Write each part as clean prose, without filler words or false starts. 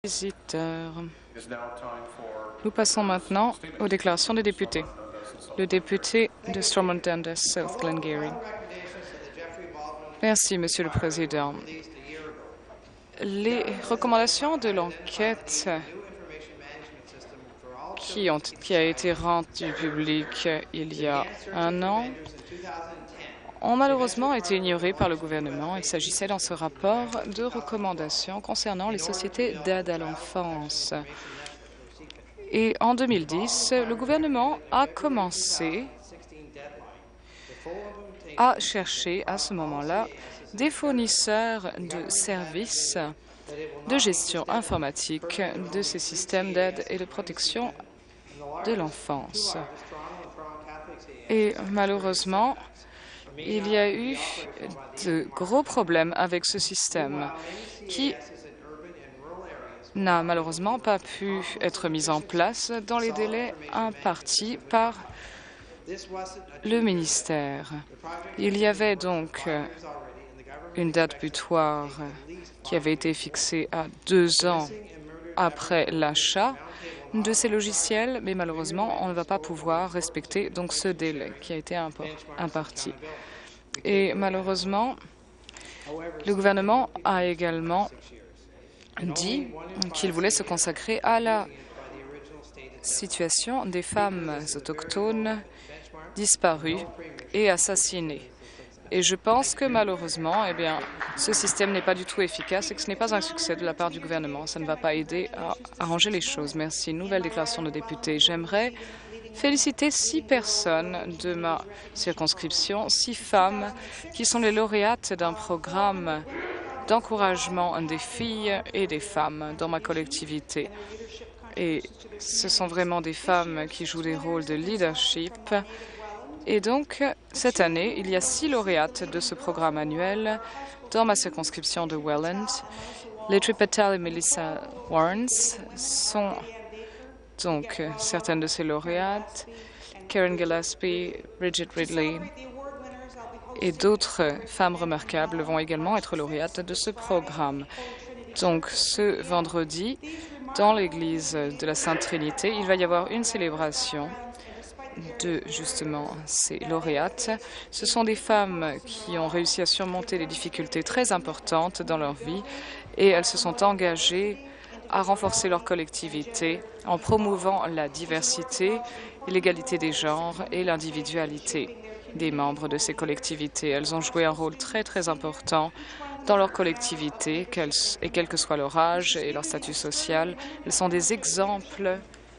Visiteurs. Nous passons maintenant aux déclarations des députés. Le député de Stormont Dundas, South Glengarry. Merci, Monsieur le Président. Les recommandations de l'enquête qui a été rendue publique il y a un an ont malheureusement été ignorées par le gouvernement. Il s'agissait dans ce rapport de recommandations concernant les sociétés d'aide à l'enfance. Et en 2010, le gouvernement a commencé à chercher à ce moment-là des fournisseurs de services de gestion informatique de ces systèmes d'aide et de protection de l'enfance. Et malheureusement, il y a eu de gros problèmes avec ce système qui n'a malheureusement pas pu être mis en place dans les délais impartis par le ministère. Il y avait donc une date butoir qui avait été fixée à 2 ans après l'achat de ces logiciels, mais malheureusement, on ne va pas pouvoir respecter donc ce délai qui a été imparti. Et malheureusement, le gouvernement a également dit qu'il voulait se consacrer à la situation des femmes autochtones disparues et assassinées. Et je pense que malheureusement, ce système n'est pas du tout efficace et que ce n'est pas un succès de la part du gouvernement. Ça ne va pas aider à arranger les choses. Merci. Nouvelle déclaration de député. J'aimerais féliciter 6 personnes de ma circonscription, 6 femmes qui sont les lauréates d'un programme d'encouragement des filles et des femmes dans ma collectivité. Et ce sont vraiment des femmes qui jouent des rôles de leadership. Et donc, cette année, il y a 6 lauréates de ce programme annuel dans ma circonscription de Welland. Les Tripatal et Melissa Warrens sont donc certaines de ces lauréates. Karen Gillespie, Bridget Ridley et d'autres femmes remarquables vont également être lauréates de ce programme. Donc, ce vendredi, dans l'église de la Sainte Trinité, il va y avoir une célébration de, justement, ces lauréates. Ce sont des femmes qui ont réussi à surmonter des difficultés très importantes dans leur vie et elles se sont engagées à renforcer leur collectivité en promouvant la diversité, l'égalité des genres et l'individualité des membres de ces collectivités. Elles ont joué un rôle très, très important dans leur collectivité, et quel que soit leur âge et leur statut social. Elles sont des exemples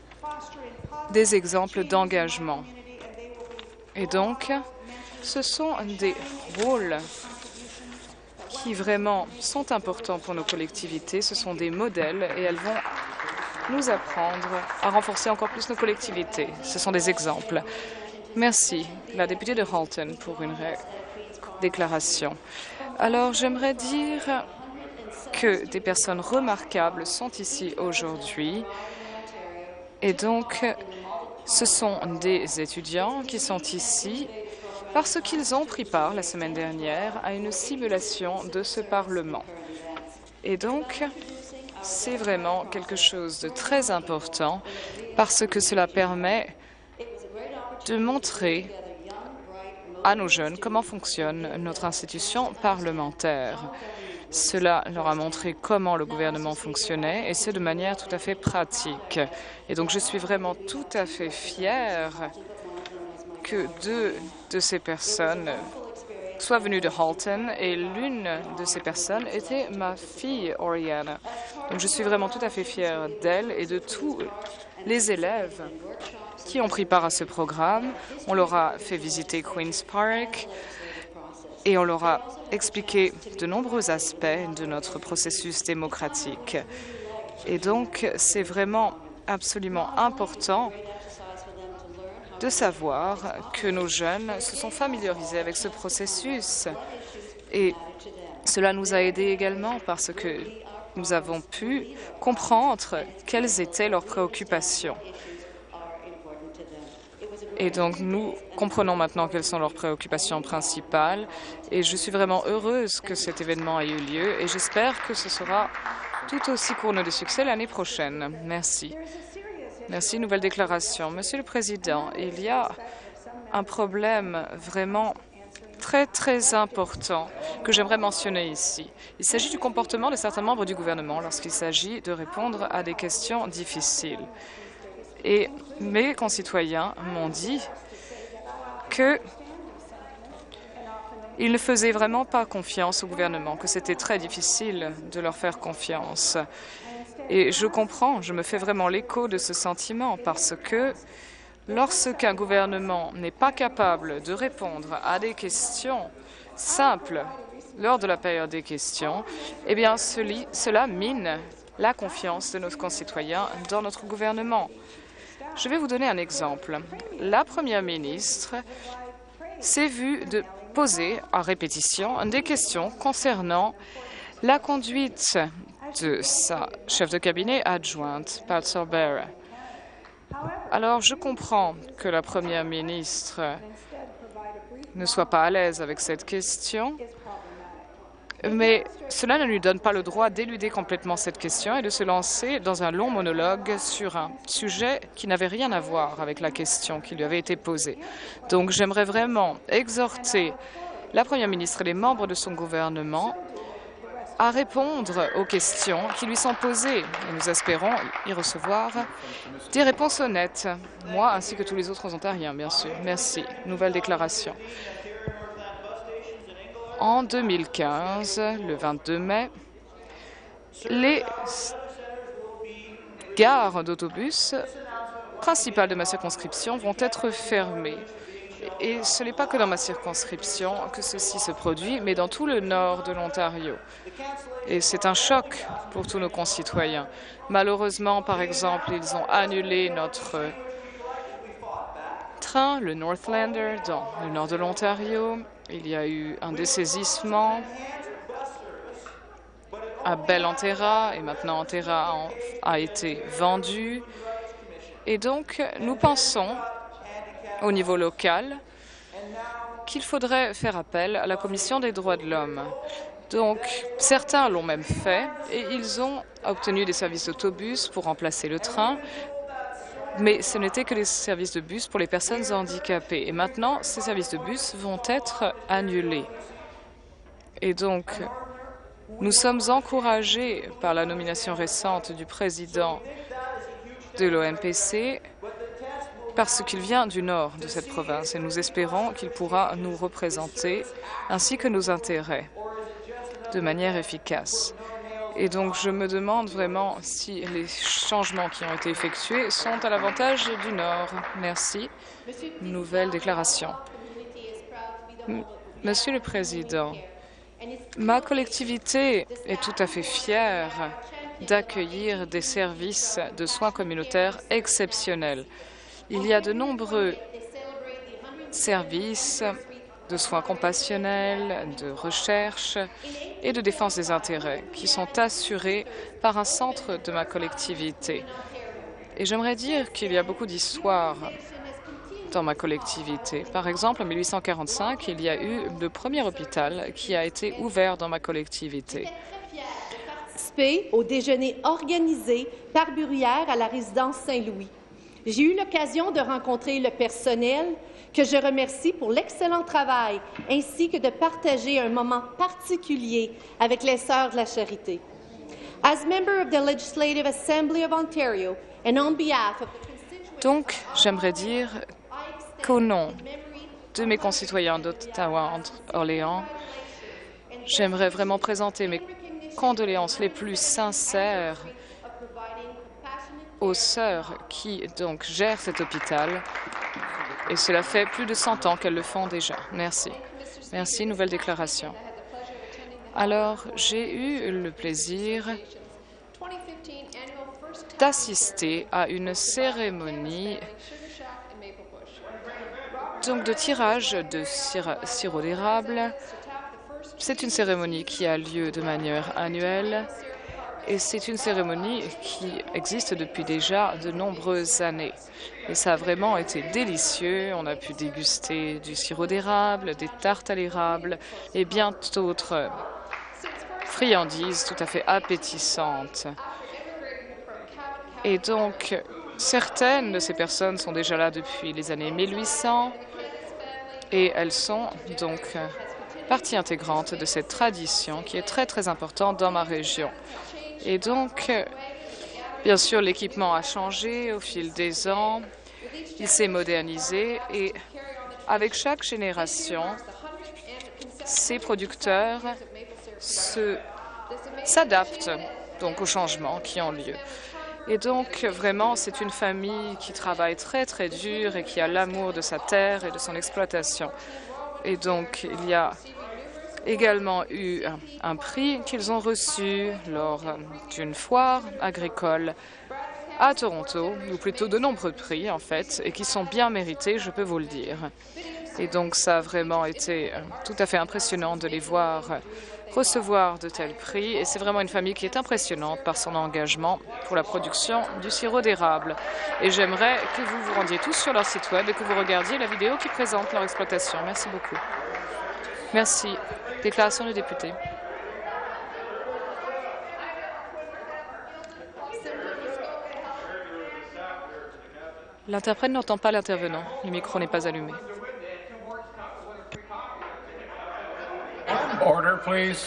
d'engagement. Et donc, ce sont des rôles qui vraiment sont importants pour nos collectivités. Ce sont des modèles et elles vont nous apprendre à renforcer encore plus nos collectivités. Ce sont des exemples. Merci, la députée de Halton, pour une déclaration. Alors, j'aimerais dire que des personnes remarquables sont ici aujourd'hui. Et donc, ce sont des étudiants qui sont ici parce qu'ils ont pris part la semaine dernière à une simulation de ce Parlement. Et donc, c'est vraiment quelque chose de très important parce que cela permet de montrer à nos jeunes comment fonctionne notre institution parlementaire. Cela leur a montré comment le gouvernement fonctionnait et c'est de manière tout à fait pratique. Et donc, je suis vraiment tout à fait fière que 2 de ces personnes soient venues de Halton et l'une de ces personnes était ma fille, Oriana. Donc, je suis vraiment tout à fait fière d'elle et de tous les élèves qui ont pris part à ce programme. On leur a fait visiter Queen's Park et on leur a expliqué de nombreux aspects de notre processus démocratique. Et donc, c'est vraiment absolument important de savoir que nos jeunes se sont familiarisés avec ce processus. Et cela nous a aidés également parce que nous avons pu comprendre quelles étaient leurs préoccupations. Et donc, nous comprenons maintenant quelles sont leurs préoccupations principales. Et je suis vraiment heureuse que cet événement ait eu lieu et j'espère que ce sera tout aussi couronné de succès l'année prochaine. Merci. Merci. Nouvelle déclaration. Monsieur le Président, il y a un problème vraiment très important que j'aimerais mentionner ici. Il s'agit du comportement de certains membres du gouvernement lorsqu'il s'agit de répondre à des questions difficiles. Et mes concitoyens m'ont dit qu'ils ne faisaient vraiment pas confiance au gouvernement, que c'était très difficile de leur faire confiance. Et je comprends, je me fais vraiment l'écho de ce sentiment parce que lorsqu'un gouvernement n'est pas capable de répondre à des questions simples lors de la période des questions, eh bien, cela mine la confiance de nos concitoyens dans notre gouvernement. Je vais vous donner un exemple. La Première ministre s'est vue de poser à répétition des questions concernant la conduite de sa chef de cabinet adjointe, Pat Sorbera. Alors, je comprends que la Première ministre ne soit pas à l'aise avec cette question, mais cela ne lui donne pas le droit d'éluder complètement cette question et de se lancer dans un long monologue sur un sujet qui n'avait rien à voir avec la question qui lui avait été posée. Donc, j'aimerais vraiment exhorter la Première ministre et les membres de son gouvernement à répondre aux questions qui lui sont posées. Et nous espérons y recevoir des réponses honnêtes, moi ainsi que tous les autres Ontariens, bien sûr. Merci. Nouvelle déclaration. En 2015, le 22 mai, les gares d'autobus principales de ma circonscription vont être fermées. Et ce n'est pas que dans ma circonscription que ceci se produit, mais dans tout le nord de l'Ontario. Et c'est un choc pour tous nos concitoyens. Malheureusement, par exemple, ils ont annulé notre train, le Northlander, dans le nord de l'Ontario. Il y a eu un dessaisissement à Bell-en-Terra, et maintenant en-Terra a été vendu. Et donc, nous pensons, au niveau local, qu'il faudrait faire appel à la Commission des droits de l'homme. Donc, certains l'ont même fait et ils ont obtenu des services d'autobus pour remplacer le train, mais ce n'était que des services de bus pour les personnes handicapées. Et maintenant, ces services de bus vont être annulés. Et donc, nous sommes encouragés par la nomination récente du président de l'ONPC parce qu'il vient du nord de cette province et nous espérons qu'il pourra nous représenter ainsi que nos intérêts de manière efficace. Et donc, je me demande vraiment si les changements qui ont été effectués sont à l'avantage du Nord. Merci. Nouvelle déclaration. Monsieur le Président, ma collectivité est tout à fait fière d'accueillir des services de soins communautaires exceptionnels. Il y a de nombreux services de soins compassionnels, de recherche et de défense des intérêts qui sont assurés par un centre de ma collectivité. Et j'aimerais dire qu'il y a beaucoup d'histoires dans ma collectivité. Par exemple, en 1845, il y a eu le premier hôpital qui a été ouvert dans ma collectivité. Au déjeuner organisé par Bruyère à la résidence Saint-Louis. J'ai eu l'occasion de rencontrer le personnel, que je remercie pour l'excellent travail, ainsi que de partager un moment particulier avec les Sœurs de la Charité. As member of the Legislative Assembly of Ontario and on behalf of the constituents... Donc, j'aimerais dire qu'au nom de mes concitoyens d'Ottawa-Orléans, j'aimerais vraiment présenter mes condoléances les plus sincères aux sœurs qui donc gèrent cet hôpital. Et cela fait plus de 100 ans qu'elles le font déjà. Merci. Merci. Nouvelle déclaration. Alors, j'ai eu le plaisir d'assister à une cérémonie donc de tirage de sirop d'érable. C'est une cérémonie qui a lieu de manière annuelle et c'est une cérémonie qui existe depuis déjà de nombreuses années. Et ça a vraiment été délicieux. On a pu déguster du sirop d'érable, des tartes à l'érable et bien d'autres friandises tout à fait appétissantes. Et donc, certaines de ces personnes sont déjà là depuis les années 1800 et elles sont donc partie intégrante de cette tradition qui est très, très importante dans ma région. Et donc, bien sûr, l'équipement a changé au fil des ans, il s'est modernisé et avec chaque génération, ces producteurs s'adaptent donc aux changements qui ont lieu. Et donc, vraiment, c'est une famille qui travaille très, très dur et qui a l'amour de sa terre et de son exploitation. Et donc, il y a également eu un prix qu'ils ont reçu lors d'une foire agricole à Toronto, ou plutôt de nombreux prix, en fait, et qui sont bien mérités, je peux vous le dire. Et donc, ça a vraiment été tout à fait impressionnant de les voir recevoir de tels prix. Et c'est vraiment une famille qui est impressionnante par son engagement pour la production du sirop d'érable. Et j'aimerais que vous vous rendiez tous sur leur site web et que vous regardiez la vidéo qui présente leur exploitation. Merci beaucoup. Merci. Déclaration du député. L'interprète n'entend pas l'intervenant. Le micro n'est pas allumé. Order, please.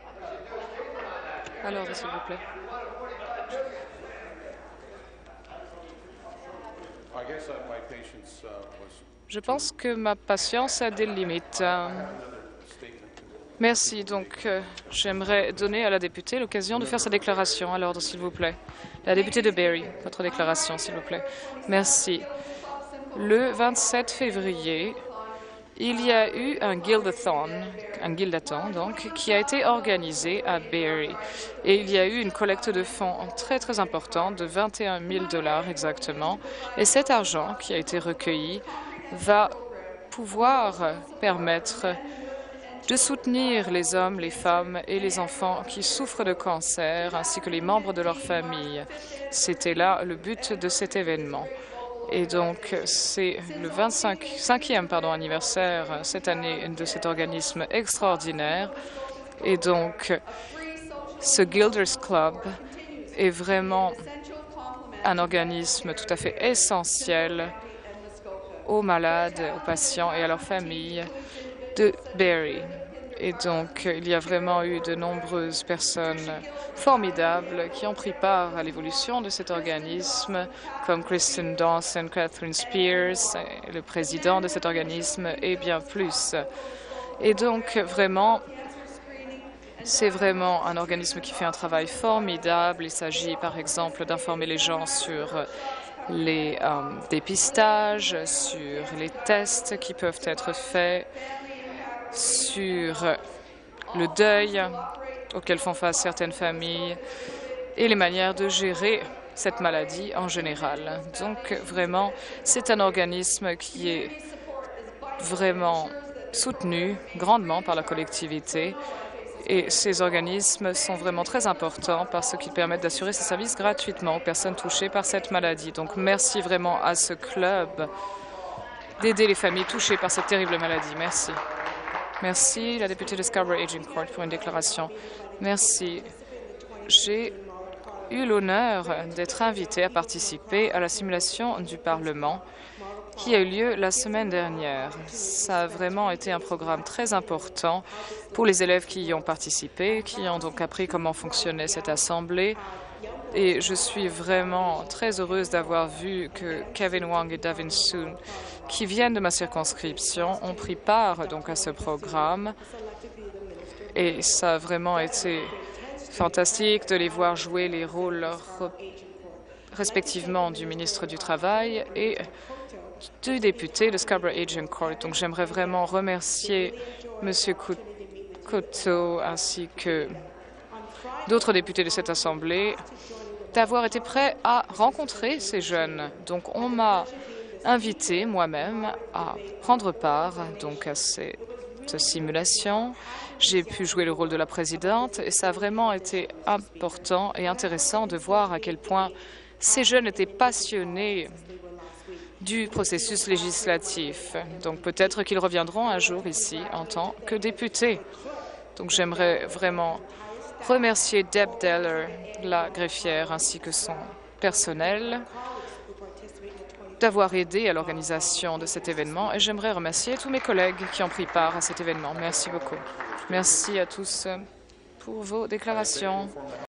Alors, s'il vous plaît. Je pense que ma patience a des limites. Merci. Donc, j'aimerais donner à la députée l'occasion de faire sa déclaration à l'ordre, s'il vous plaît. La députée de Barrie, votre déclaration, s'il vous plaît. Merci. Le 27 février, il y a eu un guildathon, donc, qui a été organisé à Barrie. Et il y a eu une collecte de fonds très, très importante, de 21 000 $ exactement. Et cet argent qui a été recueilli va pouvoir permettre de soutenir les hommes, les femmes et les enfants qui souffrent de cancer, ainsi que les membres de leur famille. C'était là le but de cet événement. Et donc, c'est le 25e anniversaire cette année de cet organisme extraordinaire. Et donc, ce Gilders Club est vraiment un organisme tout à fait essentiel aux malades, aux patients et à leurs familles de Barrie. Et donc, il y a vraiment eu de nombreuses personnes formidables qui ont pris part à l'évolution de cet organisme, comme Kristen Dawson, Catherine Spears, le président de cet organisme, et bien plus. Et donc, vraiment, c'est vraiment un organisme qui fait un travail formidable. Il s'agit, par exemple, d'informer les gens sur les dépistages, sur les tests qui peuvent être faits, sur le deuil auquel font face certaines familles et les manières de gérer cette maladie en général. Donc, vraiment, c'est un organisme qui est vraiment soutenu grandement par la collectivité et ces organismes sont vraiment très importants parce qu'ils permettent d'assurer ces services gratuitement aux personnes touchées par cette maladie. Donc, merci vraiment à ce club d'aider les familles touchées par cette terrible maladie. Merci. Merci. La députée de Scarborough Aging Court pour une déclaration. Merci. J'ai eu l'honneur d'être invitée à participer à la simulation du Parlement qui a eu lieu la semaine dernière. Ça a vraiment été un programme très important pour les élèves qui y ont participé, qui ont donc appris comment fonctionnait cette assemblée. Et je suis vraiment très heureuse d'avoir vu que Kevin Wong et Davin Soon, qui viennent de ma circonscription, ont pris part donc à ce programme. Et ça a vraiment été fantastique de les voir jouer les rôles respectivement du ministre du Travail et du député de Scarborough Aging Court. Donc j'aimerais vraiment remercier M. Coteau ainsi que d'autres députés de cette Assemblée d'avoir été prêts à rencontrer ces jeunes. Donc on m'a invité moi-même à prendre part donc à cette simulation. J'ai pu jouer le rôle de la présidente et ça a vraiment été important et intéressant de voir à quel point ces jeunes étaient passionnés du processus législatif. Donc peut-être qu'ils reviendront un jour ici en tant que députés. Donc j'aimerais vraiment remercier Deb Deller, la greffière, ainsi que son personnel, d'avoir aidé à l'organisation de cet événement. Et j'aimerais remercier tous mes collègues qui ont pris part à cet événement. Merci beaucoup. Merci à tous pour vos déclarations.